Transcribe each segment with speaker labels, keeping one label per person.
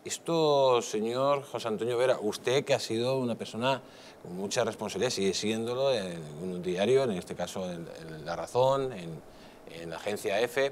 Speaker 1: Esto, señor José Antonio Vera, usted que ha sido una persona con mucha responsabilidad, sigue siéndolo en un diario, en este caso en La Razón, en la agencia EFE,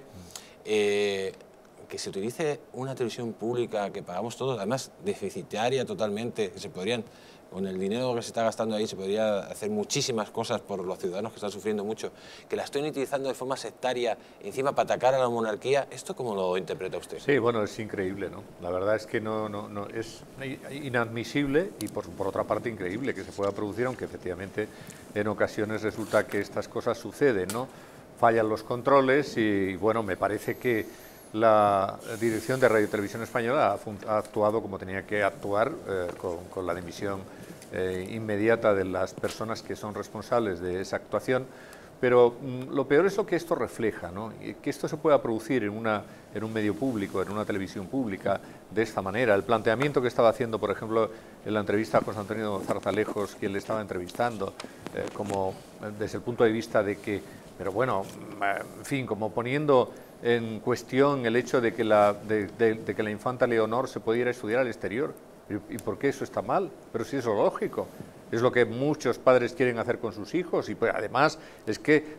Speaker 1: que se utilice una televisión pública que pagamos todos, además deficitaria totalmente, que se podrían, con el dinero que se está gastando ahí, se podría hacer muchísimas cosas por los ciudadanos que están sufriendo mucho, que la estén utilizando de forma sectaria, encima para atacar a la monarquía. ¿Esto cómo lo interpreta usted?
Speaker 2: Sí, bueno, es increíble, ¿no? La verdad es que no es inadmisible y por otra parte increíble que se pueda producir, aunque efectivamente en ocasiones resulta que estas cosas suceden, ¿no? Fallan los controles y bueno, me parece que la dirección de Radio y Televisión Española ha actuado como tenía que actuar, con la dimisión inmediata de las personas que son responsables de esa actuación. Pero lo peor es lo que esto refleja, ¿no? Y que esto se pueda producir en un medio público, en una televisión pública, de esta manera. El planteamiento que estaba haciendo, por ejemplo, en la entrevista a José Antonio Zarzalejos, quien le estaba entrevistando, como desde el punto de vista de que, pero bueno, en fin, como poniendo en cuestión el hecho de que la infanta Leonor se pudiera estudiar al exterior. ¿Y por qué eso está mal? Pero si eso es lógico. Es lo que muchos padres quieren hacer con sus hijos y pues, además es que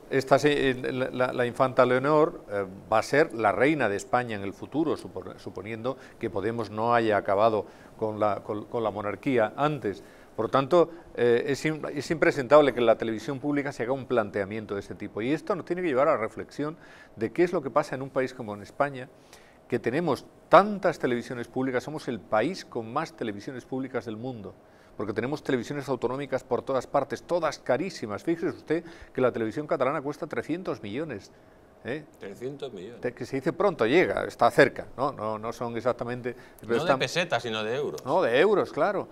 Speaker 2: la infanta Leonor va a ser la reina de España en el futuro, suponiendo que Podemos no haya acabado con la monarquía antes. Por lo tanto, es impresentable que en la televisión pública se haga un planteamiento de este tipo. Y esto nos tiene que llevar a la reflexión de qué es lo que pasa en un país como en España, que tenemos tantas televisiones públicas, somos el país con más televisiones públicas del mundo, porque tenemos televisiones autonómicas por todas partes, todas carísimas. Fíjese usted que la televisión catalana cuesta 300 millones.
Speaker 1: 300 millones.
Speaker 2: Que se dice pronto, llega, está cerca, no son exactamente...
Speaker 1: No de pesetas, sino de euros.
Speaker 2: No, de euros, claro.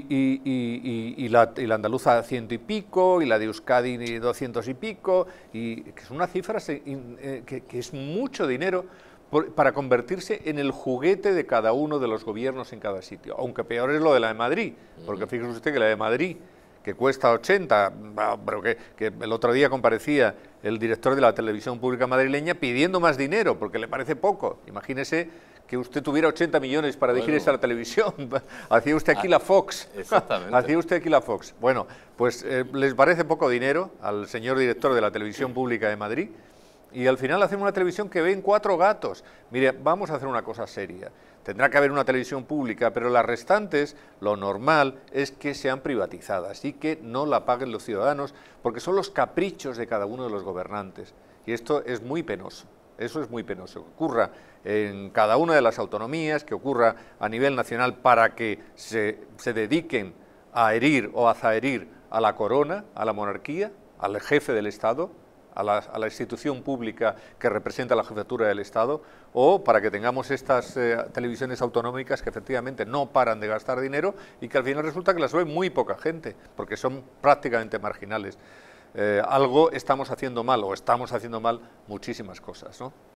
Speaker 2: Y la andaluza 100 y pico, y la de Euskadi 200 y pico, y que es una cifra que es mucho dinero para convertirse en el juguete de cada uno de los gobiernos en cada sitio. Aunque peor es lo de la de Madrid, porque fíjese usted que la de Madrid, que cuesta 80, pero que el otro día comparecía el director de la televisión pública madrileña pidiendo más dinero, porque le parece poco. Imagínese que usted tuviera 80 millones para dirigirse a la televisión. Hacía usted aquí la Fox.
Speaker 1: Exactamente.
Speaker 2: Hacía usted aquí la Fox. Bueno, pues les parece poco dinero al señor director de la televisión pública de Madrid. Y al final hacemos una televisión que ven 4 gatos. Mire, vamos a hacer una cosa seria. Tendrá que haber una televisión pública, pero las restantes, lo normal es que sean privatizadas y que no la paguen los ciudadanos, porque son los caprichos de cada uno de los gobernantes. Y esto es muy penoso. Eso es muy penoso. Que ocurra en cada una de las autonomías, que ocurra a nivel nacional para que se dediquen a herir o a zaherir a la corona, a la monarquía, al jefe del Estado, a la institución pública que representa la jefatura del Estado, o para que tengamos estas televisiones autonómicas que efectivamente no paran de gastar dinero y que al final resulta que las ve muy poca gente, porque son prácticamente marginales. Algo estamos haciendo mal, o estamos haciendo mal muchísimas cosas, ¿no?